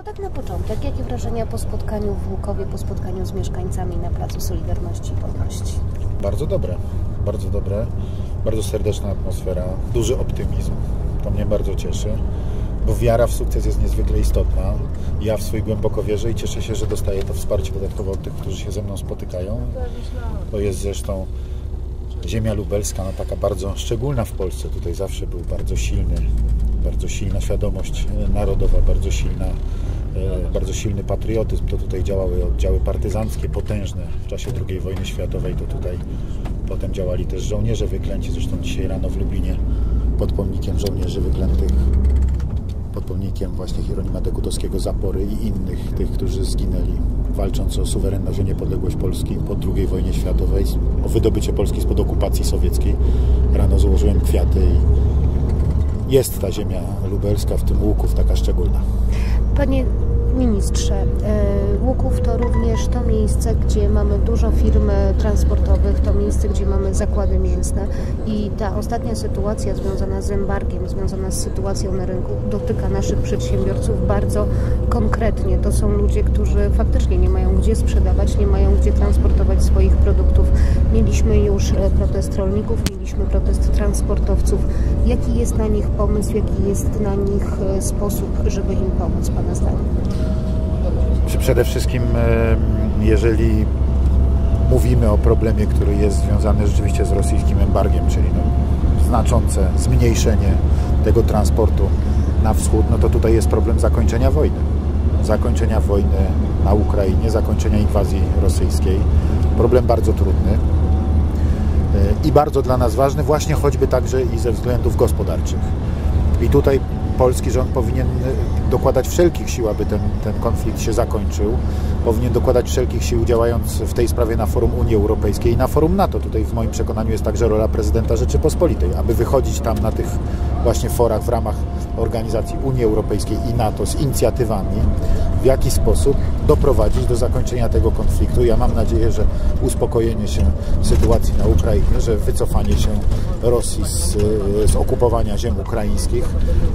To tak na początek, jakie wrażenia po spotkaniu w Łukowie, po spotkaniu z mieszkańcami na Placu Solidarności i Wolności? Bardzo dobre, bardzo dobre, bardzo serdeczna atmosfera, duży optymizm, to mnie bardzo cieszy, bo wiara w sukces jest niezwykle istotna. Ja w swój głęboko wierzę i cieszę się, że dostaję to wsparcie dodatkowo od tych, którzy się ze mną spotykają. To jest zresztą ziemia lubelska, no taka bardzo szczególna w Polsce. Tutaj zawsze był bardzo silna świadomość narodowa, bardzo silny patriotyzm. To tutaj działały oddziały partyzanckie potężne w czasie II wojny światowej. To tutaj potem działali też żołnierze wyklęci. Zresztą dzisiaj rano w Lublinie pod pomnikiem żołnierzy wyklętych, pod pomnikiem właśnie Hieronima Dekutowskiego Zapory i innych, tych, którzy zginęli walcząc o suwerenność i niepodległość Polski po II wojnie światowej, o wydobycie Polski spod okupacji sowieckiej. Rano złożyłem kwiaty i jest ta ziemia lubelska, w tym Łuków, taka szczególna. Panie ministrze, Łuków to również to miejsce, gdzie mamy dużo firm transportowych, to miejsce, gdzie mamy zakłady mięsne i ta ostatnia sytuacja związana z embargiem, związana z sytuacją na rynku dotyka naszych przedsiębiorców bardzo konkretnie. To są ludzie, którzy faktycznie nie mają gdzie sprzedawać, nie mają gdzie transportować swoich produktów. Mieliśmy już protest rolników, mieliśmy protest transportowców. Jaki jest na nich pomysł, jaki jest na nich sposób, żeby im pomóc, Pana zdaniem? Przede wszystkim, jeżeli mówimy o problemie, który jest związany rzeczywiście z rosyjskim embargiem, czyli znaczące zmniejszenie tego transportu na wschód, no to tutaj jest problem zakończenia wojny. Zakończenia wojny na Ukrainie, zakończenia inwazji rosyjskiej. Problem bardzo trudny i bardzo dla nas ważny, właśnie choćby także i ze względów gospodarczych. I tutaj polski rząd powinien dokładać wszelkich sił, aby ten konflikt się zakończył. Powinien dokładać wszelkich sił, działając w tej sprawie na forum Unii Europejskiej i na forum NATO. Tutaj w moim przekonaniu jest także rola prezydenta Rzeczypospolitej, aby wychodzić tam na tych właśnie forach w ramach organizacji Unii Europejskiej i NATO z inicjatywami, w jaki sposób doprowadzić do zakończenia tego konfliktu. Ja mam nadzieję, że uspokojenie się sytuacji na Ukrainie, że wycofanie się Rosji z okupowania ziem ukraińskich,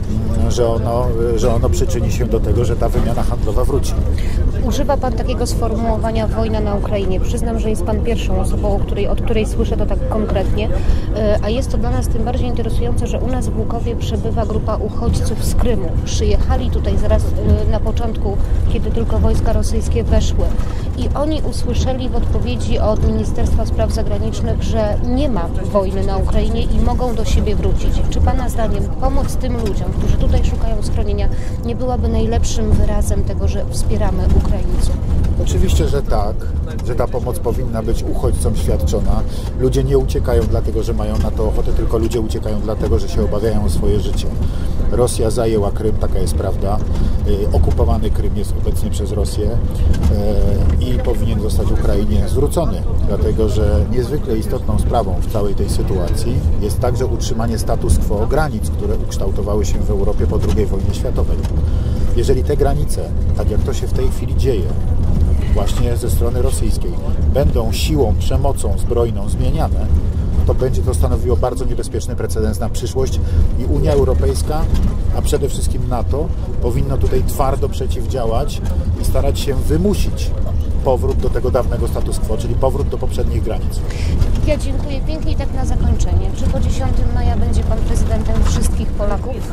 że ono przyczyni się do tego, że ta wymiana handlowa wróci. Używa Pan takiego sformułowania wojna na Ukrainie. Przyznam, że jest Pan pierwszą osobą, od której słyszę to tak konkretnie, a jest to dla nas tym bardziej interesujące, że u nas w Łukowie przebywa grupa uchodźców z Krymu. Przyjechali tutaj zaraz na początku, kiedy tylko wojska rosyjskie weszły i oni usłyszeli w odpowiedzi od Ministerstwa Spraw Zagranicznych, że nie ma wojny na Ukrainie i mogą do siebie wrócić. Czy Pana zdaniem pomoc tym ludziom, którzy tutaj szukają schronienia, nie byłaby najlepszym wyrazem tego, że wspieramy Ukraińców? Oczywiście, że tak, że ta pomoc powinna być uchodźcom świadczona. Ludzie nie uciekają dlatego, że mają na to ochotę, tylko ludzie uciekają dlatego, że się obawiają o swoje życie. Rosja zajęła Krym, taka jest prawda. Okupowany Krym jest obecnie przez Rosję i powinien zostać Ukrainie zwrócony, dlatego że niezwykle istotną sprawą w całej tej sytuacji jest także utrzymanie status quo granic, które ukształtowały się w Europie po II wojnie światowej. Jeżeli te granice, tak jak to się w tej chwili dzieje, właśnie ze strony rosyjskiej, będą siłą, przemocą zbrojną zmieniane, to będzie to stanowiło bardzo niebezpieczny precedens na przyszłość i Unia Europejska, a przede wszystkim NATO, powinno tutaj twardo przeciwdziałać i starać się wymusić powrót do tego dawnego status quo, czyli powrót do poprzednich granic. Ja dziękuję pięknie i tak na zakończenie. Czy po 10 maja będzie Pan prezydentem wszystkich Polaków?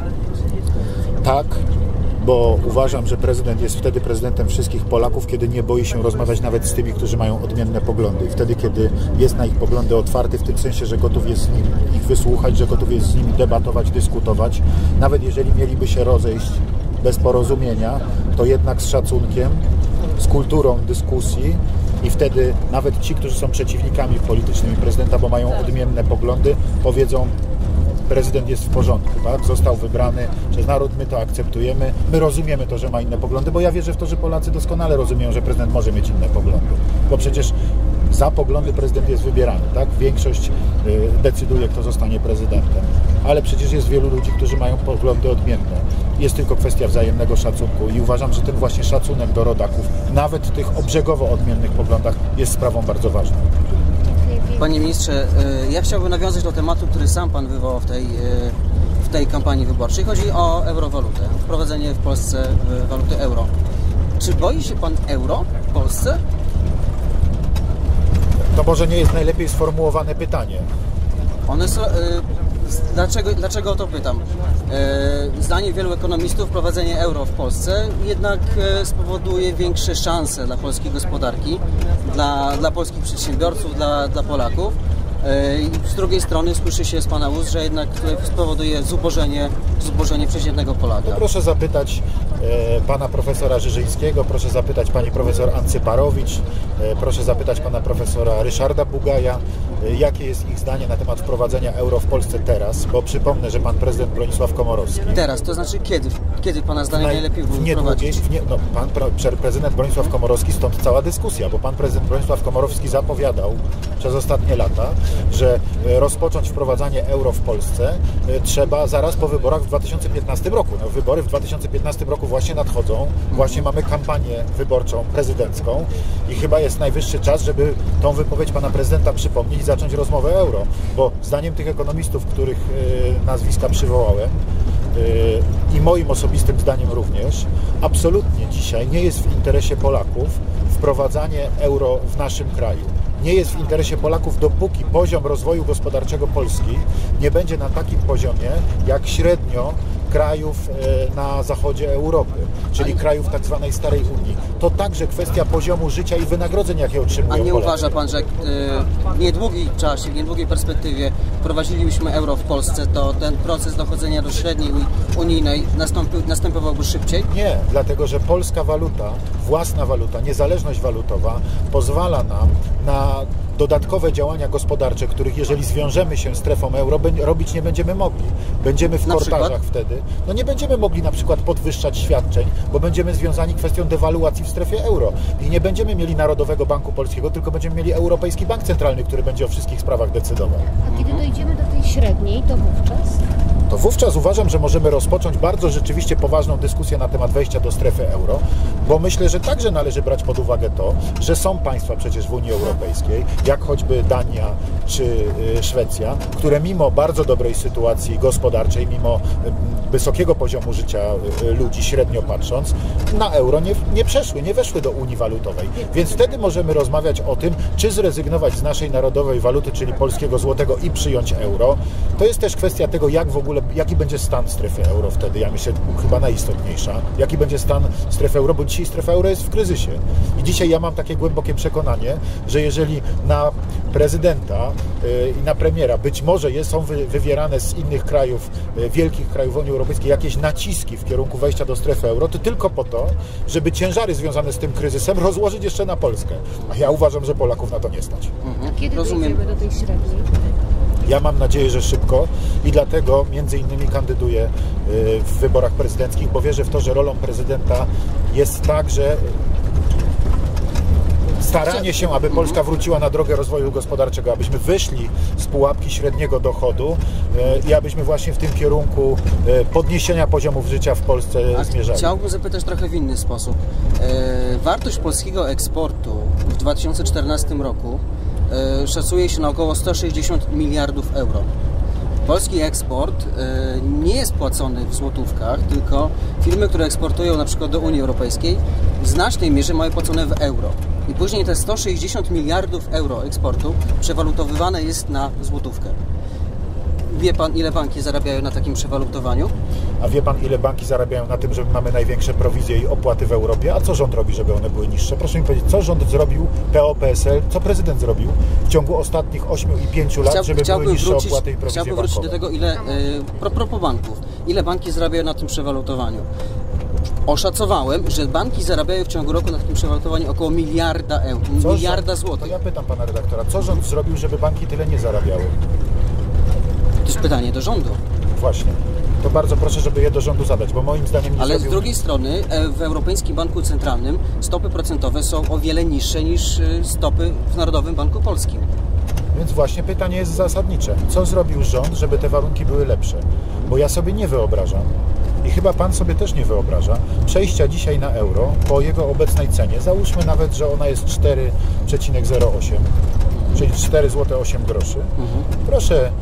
Tak, bo uważam, że prezydent jest wtedy prezydentem wszystkich Polaków, kiedy nie boi się rozmawiać nawet z tymi, którzy mają odmienne poglądy. I wtedy, kiedy jest na ich poglądy otwarty, w tym sensie, że gotów jest ich wysłuchać, że gotów jest z nimi debatować, dyskutować. Nawet jeżeli mieliby się rozejść bez porozumienia, to jednak z szacunkiem, z kulturą dyskusji i wtedy nawet ci, którzy są przeciwnikami politycznymi prezydenta, bo mają odmienne poglądy, powiedzą: prezydent jest w porządku, tak? Został wybrany przez naród, my to akceptujemy, my rozumiemy to, że ma inne poglądy, bo ja wierzę w to, że Polacy doskonale rozumieją, że prezydent może mieć inne poglądy, bo przecież za poglądy prezydent jest wybierany, tak? Większość decyduje, kto zostanie prezydentem, ale przecież jest wielu ludzi, którzy mają poglądy odmienne. Jest tylko kwestia wzajemnego szacunku i uważam, że ten właśnie szacunek do rodaków, nawet w tych obrzegowo odmiennych poglądach, jest sprawą bardzo ważną. Panie ministrze, ja chciałbym nawiązać do tematu, który sam Pan wywołał w tej kampanii wyborczej. Chodzi o eurowalutę, wprowadzenie w Polsce waluty euro. Czy boi się pan euro w Polsce? To może nie jest najlepiej sformułowane pytanie. One są, dlaczego o to pytam? Zdaniem wielu ekonomistów wprowadzenie euro w Polsce jednak spowoduje większe szanse dla polskiej gospodarki, dla polskich przedsiębiorców, dla Polaków. I z drugiej strony słyszy się z pana ust, że jednak spowoduje zubożenie przeciętnego Polaka. To proszę zapytać pana profesora Żyżyńskiego, proszę zapytać pani profesor Ancyparowicz, proszę zapytać pana profesora Ryszarda Bugaja, jakie jest ich zdanie na temat wprowadzenia euro w Polsce teraz, bo przypomnę, że pan prezydent Bronisław Komorowski... Teraz, to znaczy kiedy pana zdaniem najlepiej wprowadzić? Pan prezydent Bronisław Komorowski, stąd cała dyskusja, bo pan prezydent Bronisław Komorowski zapowiadał przez ostatnie lata, że rozpocząć wprowadzanie euro w Polsce trzeba zaraz po wyborach w 2015 roku. No, wybory w 2015 roku właśnie nadchodzą, właśnie mamy kampanię wyborczą prezydencką i chyba jest najwyższy czas, żeby tą wypowiedź pana prezydenta przypomnieć i zacząć rozmowę o euro, bo zdaniem tych ekonomistów, których nazwiska przywołałem, i moim osobistym zdaniem również, absolutnie dzisiaj nie jest w interesie Polaków wprowadzanie euro w naszym kraju. Nie jest w interesie Polaków, dopóki poziom rozwoju gospodarczego Polski nie będzie na takim poziomie, jak średnio krajów na zachodzie Europy, czyli krajów tak zwanej Starej Unii. To także kwestia poziomu życia i wynagrodzeń, jakie otrzymują Polacy. A nie uważa pan, że w niedługim czasie, w niedługiej perspektywie wprowadzilibyśmy euro w Polsce, to ten proces dochodzenia do średniej unijnej następowałby szybciej? Nie, dlatego że polska waluta, własna waluta, niezależność walutowa pozwala nam na dodatkowe działania gospodarcze, których jeżeli zwiążemy się z strefą euro, robić nie będziemy mogli. Będziemy w kortażach wtedy. No nie będziemy mogli na przykład podwyższać świadczeń, bo będziemy związani kwestią dewaluacji w strefie euro. I nie będziemy mieli Narodowego Banku Polskiego, tylko będziemy mieli Europejski Bank Centralny, który będzie o wszystkich sprawach decydował. A kiedy dojdziemy do tej średniej, to wówczas? To wówczas uważam, że możemy rozpocząć bardzo rzeczywiście poważną dyskusję na temat wejścia do strefy euro, bo myślę, że także należy brać pod uwagę to, że są państwa przecież w Unii Europejskiej, jak choćby Dania czy Szwecja, które mimo bardzo dobrej sytuacji gospodarczej, mimo wysokiego poziomu życia ludzi, średnio patrząc, na euro nie przeszły, nie weszły do Unii Walutowej. Więc wtedy możemy rozmawiać o tym, czy zrezygnować z naszej narodowej waluty, czyli polskiego złotego i przyjąć euro. To jest też kwestia tego, jaki będzie stan strefy euro wtedy, ja myślę, chyba najistotniejsza. Jaki będzie stan strefy euro, bo dzisiaj strefa euro jest w kryzysie. I dzisiaj ja mam takie głębokie przekonanie, że jeżeli na prezydenta i na premiera być może są wywierane z innych krajów, wielkich krajów Unii Europejskiej jakieś naciski w kierunku wejścia do strefy euro, to tylko po to, żeby ciężary związane z tym kryzysem rozłożyć jeszcze na Polskę. A ja uważam, że Polaków na to nie stać. Kiedy dojdziemy do tej średniej? Ja mam nadzieję, że szybko i dlatego między innymi kandyduję w wyborach prezydenckich, bo wierzę w to, że rolą prezydenta jest także staranie się, aby Polska wróciła na drogę rozwoju gospodarczego, abyśmy wyszli z pułapki średniego dochodu i abyśmy właśnie w tym kierunku podniesienia poziomów życia w Polsce zmierzali. Chciałbym zapytać trochę w inny sposób. Wartość polskiego eksportu w 2014 roku szacuje się na około 160 miliardów euro. Polski eksport nie jest płacony w złotówkach, tylko firmy, które eksportują na przykład do Unii Europejskiej, w znacznej mierze mają płacone w euro. I później te 160 miliardów euro eksportu przewalutowywane jest na złotówkę. Wie pan, ile banki zarabiają na takim przewalutowaniu? A wie pan, ile banki zarabiają na tym, że mamy największe prowizje i opłaty w Europie? A co rząd robi, żeby one były niższe? Proszę mi powiedzieć, co rząd zrobił, PO-PSL, co prezydent zrobił w ciągu ostatnich 8 i 5 lat, żeby były niższe opłaty i prowizje Chciałbym wrócić do tego, propos banków. Ile banki zarabiają na tym przewalutowaniu? Oszacowałem, że banki zarabiają w ciągu roku na takim przewalutowaniu około miliarda euro, miliarda złotych. To ja pytam pana redaktora, co rząd zrobił, żeby banki tyle nie zarabiały? To jest pytanie do rządu. Właśnie. To bardzo proszę, żeby je do rządu zadać, bo moim zdaniem nie Ale z drugiej strony w Europejskim Banku Centralnym stopy procentowe są o wiele niższe niż stopy w Narodowym Banku Polskim. Więc właśnie pytanie jest zasadnicze. Co zrobił rząd, żeby te warunki były lepsze? Bo ja sobie nie wyobrażam i chyba pan sobie też nie wyobraża przejścia dzisiaj na euro po jego obecnej cenie. Załóżmy nawet, że ona jest 4,08, czyli 4,08 zł. Proszę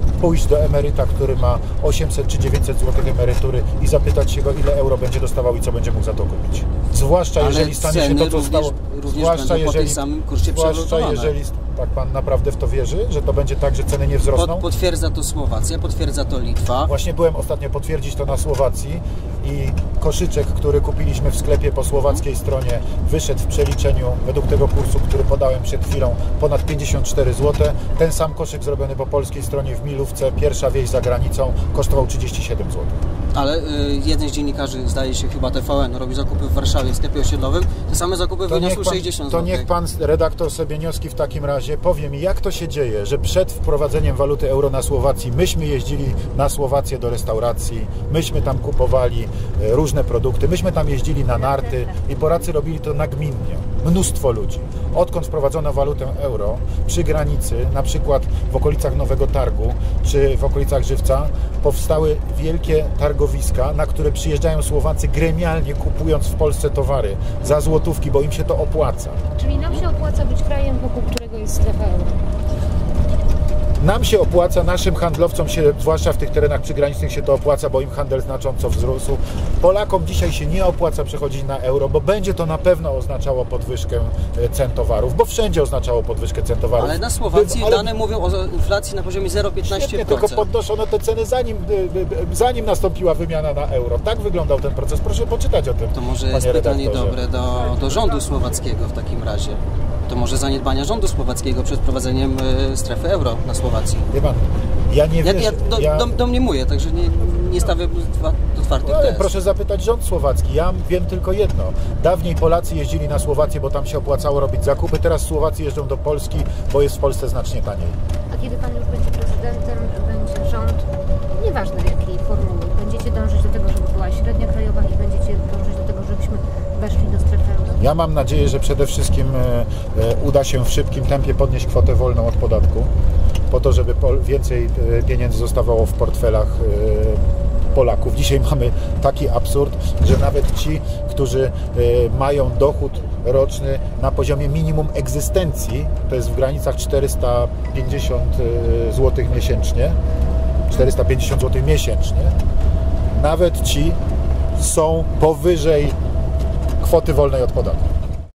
pójść do emeryta, który ma 800 czy 900 zł emerytury i zapytać się go, ile euro będzie dostawał i co będzie mógł za to kupić. Zwłaszcza jeżeli stanie się to, co stało. Zwłaszcza jeżeli, po samym kursie jeżeli tak pan naprawdę w to wierzy, że to będzie tak, że ceny nie wzrosną? Potwierdza to Słowacja, potwierdza to Litwa. Właśnie byłem ostatnio potwierdzić to na Słowacji i koszyczek, który kupiliśmy w sklepie po słowackiej stronie, wyszedł w przeliczeniu według tego kursu, który podałem przed chwilą, ponad 54 zł. Ten sam koszyk zrobiony po polskiej stronie w Milówce, pierwsza wieś za granicą, kosztował 37 zł. Ale jeden z dziennikarzy, zdaje się chyba TVN, robi zakupy w Warszawie w sklepie osiedlowym, te same zakupy wyniosły 60 zł. To niech pan redaktor Sebieniowski w takim razie powie mi, jak to się dzieje, że przed wprowadzeniem waluty euro na Słowacji myśmy jeździli na Słowację do restauracji, myśmy tam kupowali różne produkty, myśmy tam jeździli na narty i Polacy robili to nagminnie. Mnóstwo ludzi. Odkąd wprowadzono walutę euro przy granicy, na przykład w okolicach Nowego Targu czy w okolicach Żywca, powstały wielkie targowiska, na które przyjeżdżają Słowacy gremialnie, kupując w Polsce towary za złotówki, bo im się to opłaca. Czyli nam się opłaca być krajem, wokół którego jest strefa euro? Nam się opłaca, naszym handlowcom się, zwłaszcza w tych terenach przygranicznych się to opłaca, bo im handel znacząco wzrósł. Polakom dzisiaj się nie opłaca przechodzić na euro, bo będzie to na pewno oznaczało podwyżkę cen towarów, bo wszędzie oznaczało podwyżkę cen towarów. Ale na Słowacji dane mówią o inflacji na poziomie 0,15%. Tylko podnoszono te ceny zanim nastąpiła wymiana na euro. Tak wyglądał ten proces. Proszę poczytać o tym. To może jest pytanie dobre do rządu słowackiego w takim razie. To może zaniedbania rządu słowackiego przed wprowadzeniem strefy euro na Słowacji. Wie pan, ja nie wierzę. Domniemuję, także nie stawię otwartych tez. Proszę zapytać rząd słowacki. Ja wiem tylko jedno. Dawniej Polacy jeździli na Słowację, bo tam się opłacało robić zakupy. Teraz Słowacy jeżdżą do Polski, bo jest w Polsce znacznie taniej. A kiedy pan już będzie prezydentem, będzie rząd, nieważne w jakiej formuły, będziecie dążyć do tego, żeby była średnia krajowa i będziecie dążyć do tego, żebyśmy weszli do strefy euro? Ja mam nadzieję, że przede wszystkim uda się w szybkim tempie podnieść kwotę wolną od podatku, po to, żeby więcej pieniędzy zostawało w portfelach Polaków. Dzisiaj mamy taki absurd, że nawet ci, którzy mają dochód roczny na poziomie minimum egzystencji, to jest w granicach 450 zł miesięcznie, 450 zł miesięcznie, nawet ci są powyżej kwoty wolnej od podatku.